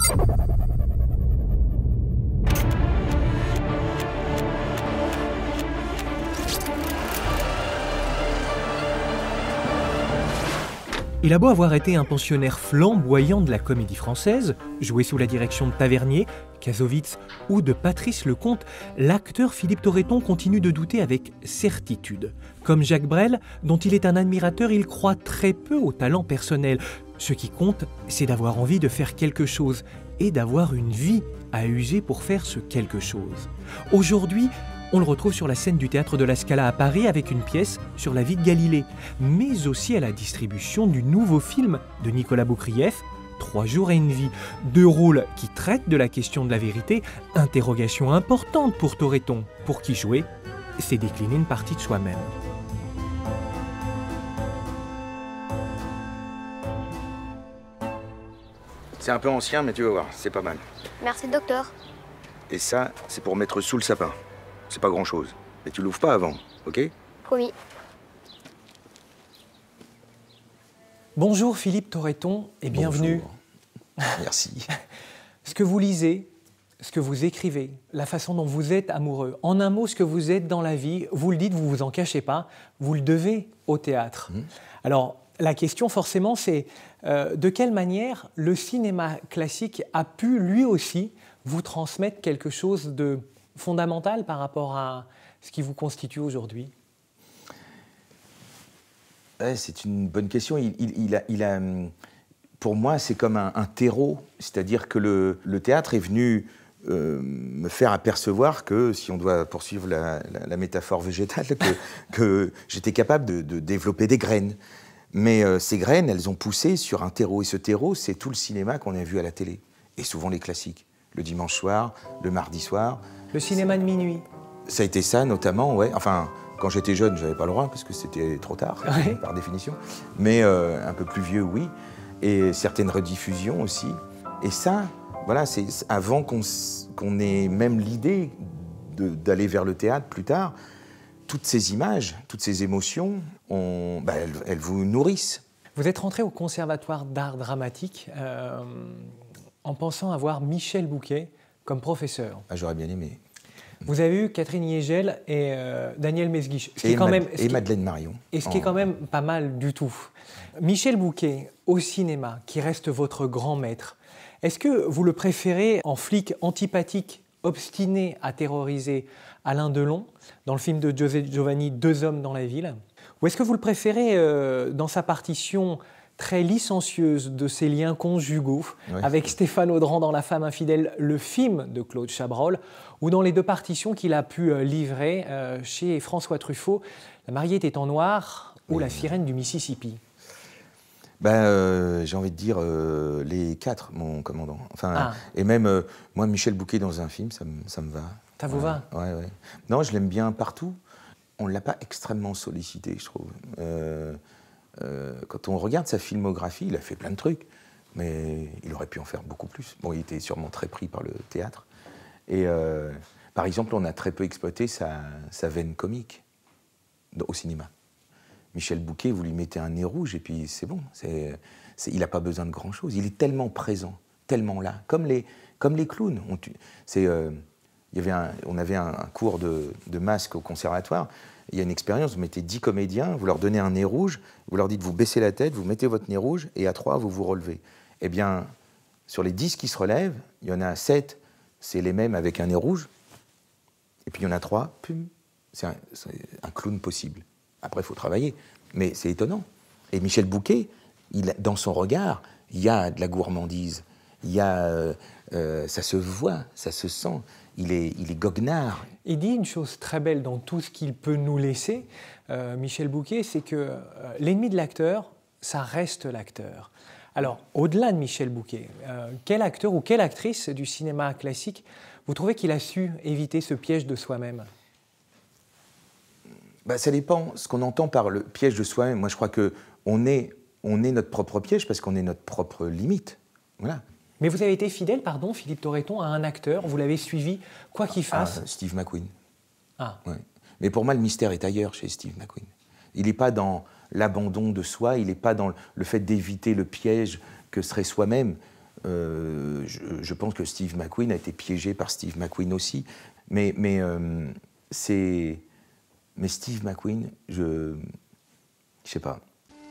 Il a beau avoir été un pensionnaire flamboyant de la comédie française, joué sous la direction de Tavernier, Kassovitz ou de Patrice Lecomte, l'acteur Philippe Torreton continue de douter avec certitude. Comme Jacques Brel, dont il est un admirateur, il croit très peu au talent personnel. Ce qui compte, c'est d'avoir envie de faire quelque chose et d'avoir une vie à user pour faire ce quelque chose. Aujourd'hui, on le retrouve sur la scène du Théâtre de la Scala à Paris avec une pièce sur la vie de Galilée, mais aussi à la distribution du nouveau film de Nicolas Boukrieff, 3 jours et une vie. 2 rôles qui traitent de la question de la vérité, interrogation importante pour Torreton, pour qui jouer, c'est décliner une partie de soi-même. C'est un peu ancien, mais tu vas voir, c'est pas mal. Merci, docteur. Et ça, c'est pour mettre sous le sapin. C'est pas grand-chose. Mais tu l'ouvres pas avant, ok? Promis. Bonjour Philippe Torreton et bienvenue. Bonjour. Merci. Ce que vous lisez, ce que vous écrivez, la façon dont vous êtes amoureux, en un mot, ce que vous êtes dans la vie, vous le dites, vous vous en cachez pas, vous le devez au théâtre. Alors, la question forcément, c'est de quelle manière le cinéma classique a pu lui aussi vous transmettre quelque chose de fondamental par rapport à ce qui vous constitue aujourd'hui? Ouais, c'est une bonne question. Pour moi, c'est comme un terreau. C'est-à-dire que le théâtre est venu me faire apercevoir que, si on doit poursuivre la métaphore végétale, que j'étais capable de développer des graines. Mais ces graines, elles ont poussé sur un terreau. Et ce terreau, c'est tout le cinéma qu'on a vu à la télé. Et souvent les classiques. Le dimanche soir, le mardi soir. Le cinéma de minuit. Ça a été ça, notamment, ouais. Enfin, quand j'étais jeune, j'avais pas le droit, parce que c'était trop tard, ouais, par définition. Mais un peu plus vieux, oui. Et certaines rediffusions aussi. Et ça, voilà, c'est avant qu'on ait même l'idée d'aller vers le théâtre plus tard, toutes ces images, toutes ces émotions, elles vous nourrissent. Vous êtes rentré au Conservatoire d'art dramatique en pensant avoir Michel Bouquet comme professeur. Ah, j'aurais bien aimé. Vous avez eu Catherine Hiegel et Daniel Mesguich. Et Madeleine Marion. Et ce qui est quand même pas mal du tout. Michel Bouquet, au cinéma, qui reste votre grand maître, est-ce que vous le préférez en flic antipathique, obstiné à terroriser Alain Delon, dans le film de José Giovanni, 2 hommes dans la ville? Ou est-ce que vous le préférez dans sa partition très licencieuse de ses liens conjugaux, oui, avec Stéphane Audran dans La femme infidèle, le film de Claude Chabrol, ou dans les 2 partitions qu'il a pu livrer chez François Truffaut, La mariée était en noir ou oui, La sirène du Mississippi? J'ai envie de dire les 4, mon commandant. Enfin, et même, moi, Michel Bouquet dans un film, ça me va. Ça vous va? Ouais. Non, je l'aime bien partout. On ne l'a pas extrêmement sollicité, je trouve. Quand on regarde sa filmographie, il a fait plein de trucs, mais il aurait pu en faire beaucoup plus. Bon, il était sûrement très pris par le théâtre. Et par exemple, on a très peu exploité sa veine comique au cinéma. Michel Bouquet, vous lui mettez un nez rouge et puis c'est bon. Il n'a pas besoin de grand-chose. Il est tellement présent, tellement là, comme les clowns. On avait un cours de masque au conservatoire. Il y a une expérience, vous mettez 10 comédiens, vous leur donnez un nez rouge, vous leur dites, vous baissez la tête, vous mettez votre nez rouge, et à 3, vous vous relevez. Eh bien, sur les 10 qui se relèvent, il y en a 7, c'est les mêmes avec un nez rouge, et puis il y en a 3, c'est un clown possible. Après, il faut travailler, mais c'est étonnant. Et Michel Bouquet, dans son regard, il y a de la gourmandise, il y a, ça se voit, ça se sent. Il est goguenard. Il dit une chose très belle dans tout ce qu'il peut nous laisser, Michel Bouquet, c'est que l'ennemi de l'acteur, ça reste l'acteur. Alors, au-delà de Michel Bouquet, quel acteur ou quelle actrice du cinéma classique vous trouvez qu'il a su éviter ce piège de soi-même? Ça dépend ce qu'on entend par le piège de soi-même. Moi, je crois qu'on est notre propre piège parce qu'on est notre propre limite. Voilà. Mais vous avez été fidèle, pardon, Philippe Torreton, à un acteur, vous l'avez suivi, quoi qu'il fasse? Steve McQueen. Ah. Ouais. Mais pour moi, le mystère est ailleurs chez Steve McQueen. Il n'est pas dans l'abandon de soi, il n'est pas dans le fait d'éviter le piège que serait soi-même. Je pense que Steve McQueen a été piégé par Steve McQueen aussi. Mais Steve McQueen, je sais pas.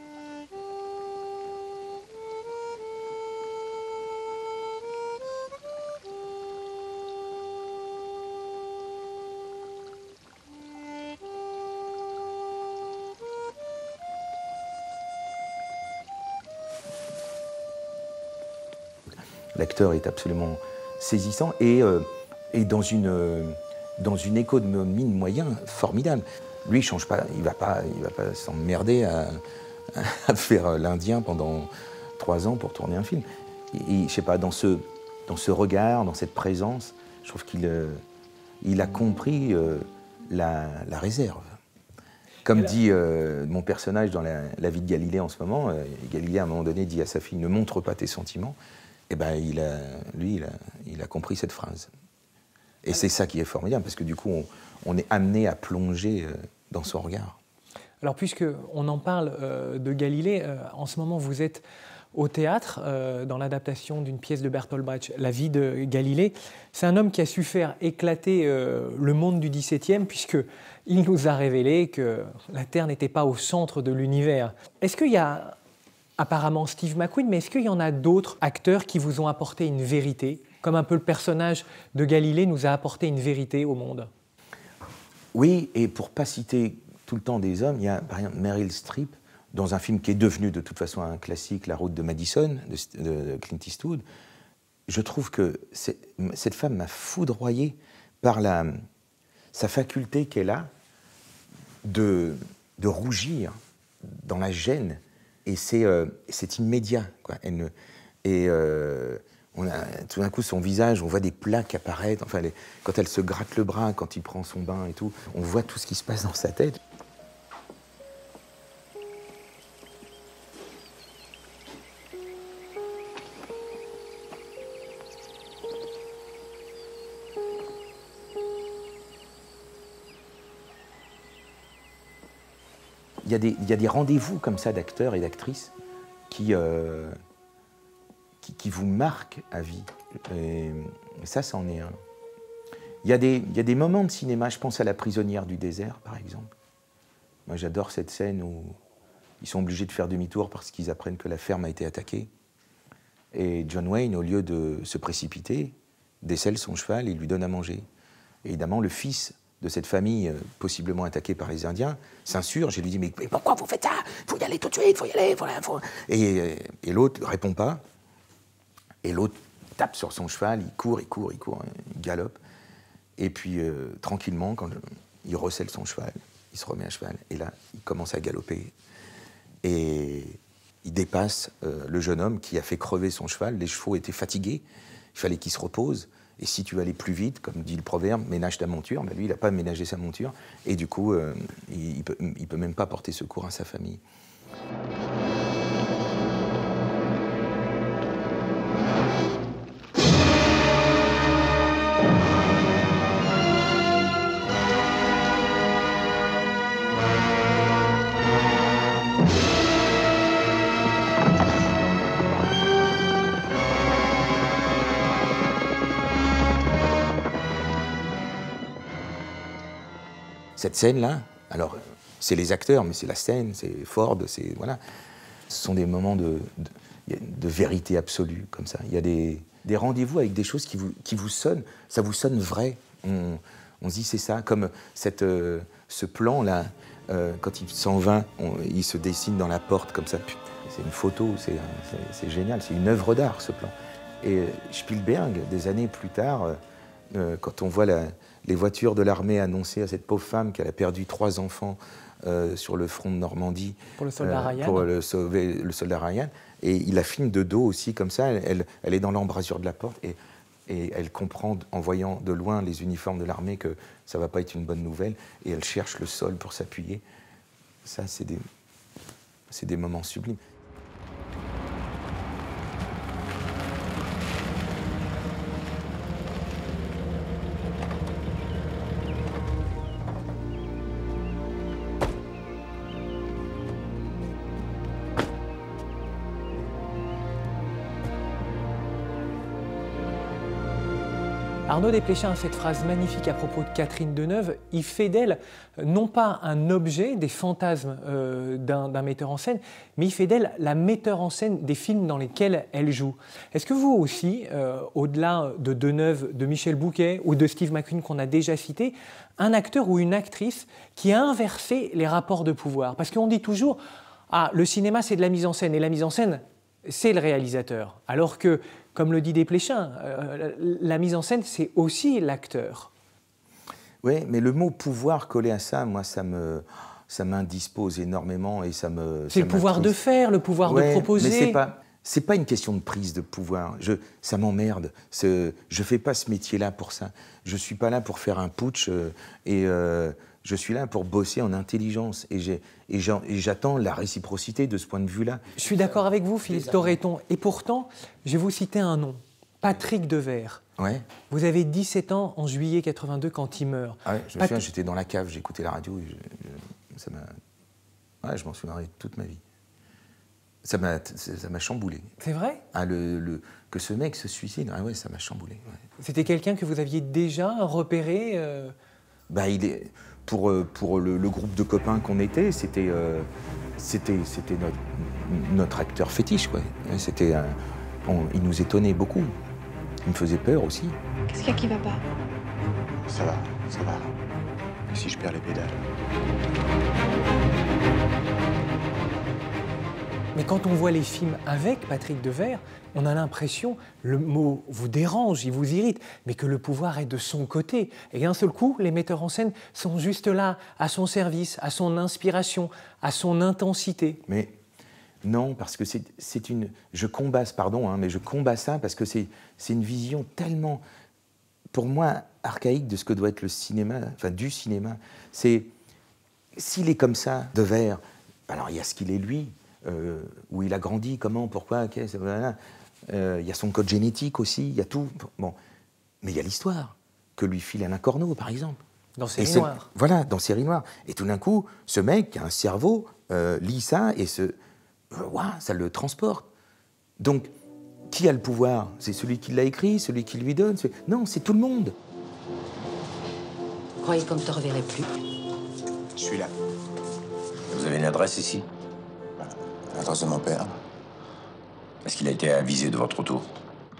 L'acteur est absolument saisissant et dans une économie de moyens formidable. Lui, il change pas, il va pas s'emmerder à faire l'Indien pendant 3 ans pour tourner un film. Et je sais pas, dans ce regard, dans cette présence, je trouve qu'il a compris la réserve. Comme dit mon personnage dans la vie de Galilée en ce moment, Galilée à un moment donné dit à sa fille « Ne montre pas tes sentiments ». Eh ben, il a compris cette phrase. Et c'est ça qui est formidable, parce que du coup, on est amené à plonger dans son regard. Alors, puisqu'on en parle de Galilée, en ce moment, vous êtes au théâtre, dans l'adaptation d'une pièce de Bertolt Brecht, La vie de Galilée. C'est un homme qui a su faire éclater le monde du XVIIe, puisqu'il nous a révélé que la Terre n'était pas au centre de l'univers. Est-ce qu'il y a apparemment Steve McQueen, mais est-ce qu'il y en a d'autres acteurs qui vous ont apporté une vérité, comme un peu le personnage de Galilée nous a apporté une vérité au monde? Oui, et pour ne pas citer tout le temps des hommes, il y a par exemple Meryl Streep, dans un film qui est devenu de toute façon un classique, La route de Madison, de Clint Eastwood. Je trouve que cette femme m'a foudroyé par sa faculté qu'elle a de rougir dans la gêne. Et c'est immédiat, quoi. Tout d'un coup, son visage, on voit des plaques apparaître. Enfin, quand elle se gratte le bras, quand il prend son bain et tout, on voit tout ce qui se passe dans sa tête. Il y a des rendez-vous comme ça d'acteurs et d'actrices qui vous marquent à vie. Et ça, c'en est un. Il y a des moments de cinéma, je pense à La prisonnière du désert, par exemple. Moi, j'adore cette scène où ils sont obligés de faire demi-tour parce qu'ils apprennent que la ferme a été attaquée. Et John Wayne, au lieu de se précipiter, décèle son cheval et lui donne à manger. Et évidemment, le fils de cette famille possiblement attaquée par les Indiens s'insurge et lui dit « Mais pourquoi vous faites ça? Il faut y aller tout de suite, il faut y aller, faut... » Et l'autre ne répond pas. Et l'autre tape sur son cheval, il court, il galope. Et puis, tranquillement, quand il recèle son cheval, il se remet à cheval. Et là, il commence à galoper. Et il dépasse le jeune homme qui a fait crever son cheval. Les chevaux étaient fatigués, il fallait qu'ils se reposent. Et si tu allais plus vite, comme dit le proverbe, ménage ta monture, ben lui, il n'a pas ménagé sa monture. Et du coup, il peut même pas porter secours à sa famille. Cette scène-là, alors c'est les acteurs, mais c'est la scène, c'est Ford, c'est voilà. Ce sont des moments de vérité absolue, comme ça. Il y a des rendez-vous avec des choses qui vous sonnent, ça vous sonne vrai. On se dit c'est ça, comme ce plan-là, quand il s'en va, il se dessine dans la porte comme ça. C'est une photo, c'est génial, c'est une œuvre d'art ce plan. Et Spielberg, des années plus tard, quand on voit les voitures de l'armée annoncer à cette pauvre femme qu'elle a perdu 3 enfants sur le front de Normandie pour le soldat Ryan. Pour sauver le soldat Ryan. Et il la filme de dos aussi, comme ça. Elle est dans l'embrasure de la porte et elle comprend, en voyant de loin les uniformes de l'armée, que ça ne va pas être une bonne nouvelle. Et elle cherche le sol pour s'appuyer. Ça, c'est des moments sublimes. Arnaud Desplechin a cette phrase magnifique à propos de Catherine Deneuve. Il fait d'elle non pas un objet des fantasmes d'un metteur en scène, mais il fait d'elle la metteur en scène des films dans lesquels elle joue. Est-ce que vous aussi, au-delà de Deneuve, de Michel Bouquet ou de Steve McQueen qu'on a déjà cité, un acteur ou une actrice qui a inversé les rapports de pouvoir? Parce qu'on dit toujours « Ah, le cinéma, c'est de la mise en scène, et la mise en scène, c'est le réalisateur. » Alors que, comme le dit Desplechin, la mise en scène, c'est aussi l'acteur. Oui, mais le mot pouvoir collé à ça, moi, ça m'indispose énormément et ça me... C'est le pouvoir de faire, le pouvoir de proposer. Mais c'est pas une question de prise de pouvoir. Ça m'emmerde. Je fais pas ce métier-là pour ça. Je suis pas là pour faire un putsch je suis là pour bosser en intelligence et j'attends la réciprocité de ce point de vue-là. Je suis d'accord avec vous, Philippe Torreton. Et pourtant, je vais vous citer un nom, Patrick Devers. Ouais. Vous avez 17 ans en juillet 82 quand il meurt. Ah ouais, je me souviens, j'étais dans la cave, j'écoutais la radio et je m'en souviendrai toute ma vie. Ça m'a chamboulé. C'est vrai? Ah, que ce mec se suicide, ah ouais, ça m'a chamboulé. Ouais. C'était quelqu'un que vous aviez déjà repéré Bah, pour le groupe de copains qu'on était, c'était notre acteur fétiche, quoi. Il nous étonnait beaucoup. Il me faisait peur aussi. Qu'est-ce qu'il y a qui va pas? Ça va, ça va. Et si je perds les pédales? Mais quand on voit les films avec Patrick Devers, on a l'impression, le mot vous dérange, il vous irrite, mais que le pouvoir est de son côté. Et d'un seul coup, les metteurs en scène sont juste là, à son service, à son inspiration, à son intensité. Mais non, parce que c'est une... Je combats, pardon, hein, mais je combats ça parce que c'est une vision tellement, pour moi, archaïque de ce que doit être le cinéma, enfin du cinéma. S'il est comme ça, Devers, alors il y a ce qu'il est lui, où il a grandi, comment, pourquoi, qu'est-ce, voilà. Il y a son code génétique aussi, il y a tout. Bon. Mais il y a l'histoire que lui file Alain Corneau, par exemple. Dans Série Noire. Voilà, dans Série Noire. Et tout d'un coup, ce mec qui a un cerveau lit ça et ça le transporte. Donc, qui a le pouvoir? C'est celui qui l'a écrit, celui qui lui donne? Non, c'est tout le monde. Vous croyez qu'on ne te reverrait plus? Je suis là. Vous avez une adresse ici? L'adresse de mon père. Est-ce qu'il a été avisé de votre retour?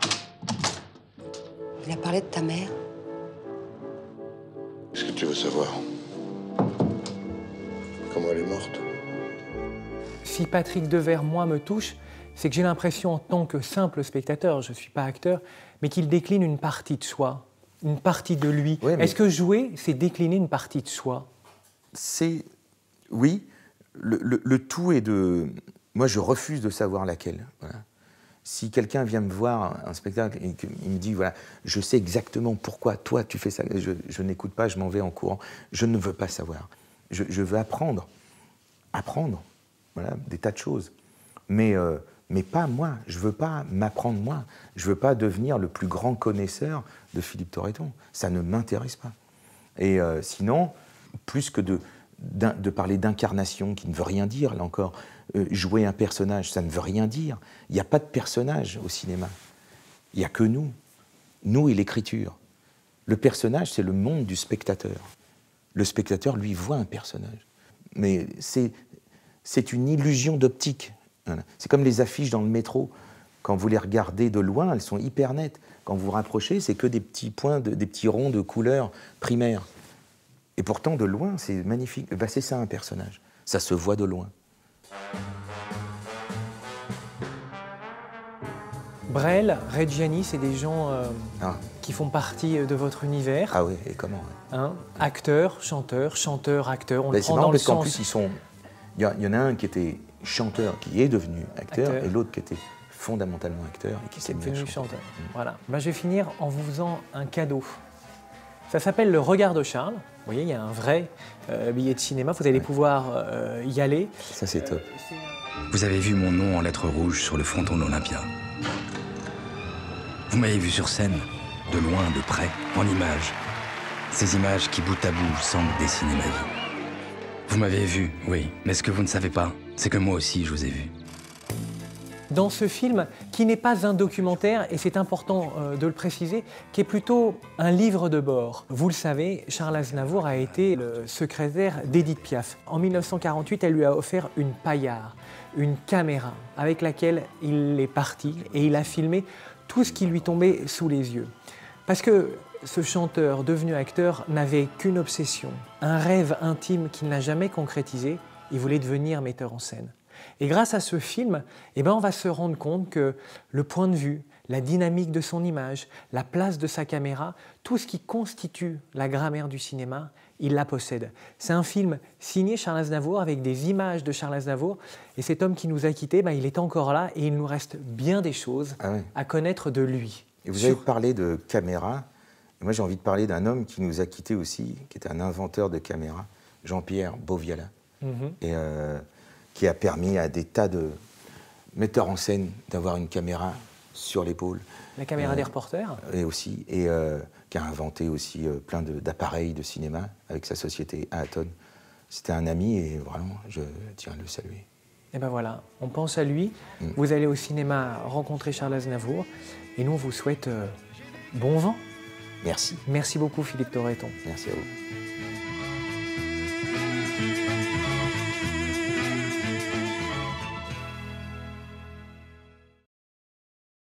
Il a parlé de ta mère? Qu'est-ce que tu veux savoir? Comment elle est morte? Si Patrick Devers, moi, me touche, c'est que j'ai l'impression, en tant que simple spectateur, je ne suis pas acteur, mais qu'il décline une partie de soi, une partie de lui. Ouais, Est-ce que jouer, c'est décliner une partie de soi? Oui, le tout est de... Moi, je refuse de savoir laquelle. Voilà. Si quelqu'un vient me voir un spectacle et qu'il me dit, voilà, je sais exactement pourquoi toi tu fais ça, je n'écoute pas, je m'en vais en courant. Je ne veux pas savoir. Je veux apprendre, voilà, des tas de choses. Mais pas moi. Je ne veux pas m'apprendre moi. Je ne veux pas devenir le plus grand connaisseur de Philippe Torreton. Ça ne m'intéresse pas. Et sinon, plus que de parler d'incarnation, qui ne veut rien dire, là encore, jouer un personnage, ça ne veut rien dire. Il n'y a pas de personnage au cinéma. Il n'y a que nous et l'écriture. Le personnage, c'est le monde du spectateur. Le spectateur, lui, voit un personnage. Mais c'est une illusion d'optique. Voilà. C'est comme les affiches dans le métro. Quand vous les regardez de loin, elles sont hyper nettes. Quand vous vous rapprochez, c'est que des petits points, des petits ronds de couleurs primaires. Et pourtant, de loin, c'est magnifique. Ben, c'est ça, un personnage. Ça se voit de loin. Brel, Reggiani, c'est des gens qui font partie de votre univers. Ah oui, et comment hein, acteurs, chanteurs, acteurs, on le prend dans le sens. Plus, il y en a un qui était chanteur, qui est devenu acteur. Et l'autre qui était fondamentalement acteur et qui s'est devenu chanteur. Voilà. Ben, je vais finir en vous faisant un cadeau. Ça s'appelle Le Regard de Charles. Vous voyez, il y a un vrai billet de cinéma. Vous allez pouvoir y aller. Ça, c'est top. Vous avez vu mon nom en lettres rouges sur le fronton de l'Olympia. Vous m'avez vu sur scène, de loin, de près, en images. Ces images qui, bout à bout, semblent dessiner ma vie. Vous m'avez vu, oui, mais ce que vous ne savez pas, c'est que moi aussi, je vous ai vu. dans ce film qui n'est pas un documentaire, et c'est important de le préciser, qui est plutôt un livre de bord. Vous le savez, Charles Aznavour a été le secrétaire d'Édith Piaf. En 1948, elle lui a offert une paillard, une caméra avec laquelle il est parti et il a filmé tout ce qui lui tombait sous les yeux. Parce que ce chanteur devenu acteur n'avait qu'une obsession, un rêve intime qu'il n'a jamais concrétisé, il voulait devenir metteur en scène. Et grâce à ce film, on va se rendre compte que le point de vue, la dynamique de son image, la place de sa caméra, tout ce qui constitue la grammaire du cinéma, il la possède. C'est un film signé Charles Aznavour avec des images de Charles Aznavour. Et cet homme qui nous a quittés, il est encore là et il nous reste bien des choses à connaître de lui. Et vous avez parlé de caméra. Et moi, j'ai envie de parler d'un homme qui nous a quittés aussi, qui était un inventeur de caméra, Jean-Pierre Beauviala, et qui a permis à des tas de metteurs en scène d'avoir une caméra sur l'épaule. La caméra des reporters. Et aussi, et qui a inventé aussi plein d'appareils de cinéma avec sa société Aaton. C'était un ami et vraiment, je tiens à le saluer. Et ben voilà, on pense à lui. Vous allez au cinéma rencontrer Charles Aznavour et nous on vous souhaite bon vent. Merci. Merci beaucoup Philippe Torreton. Merci à vous.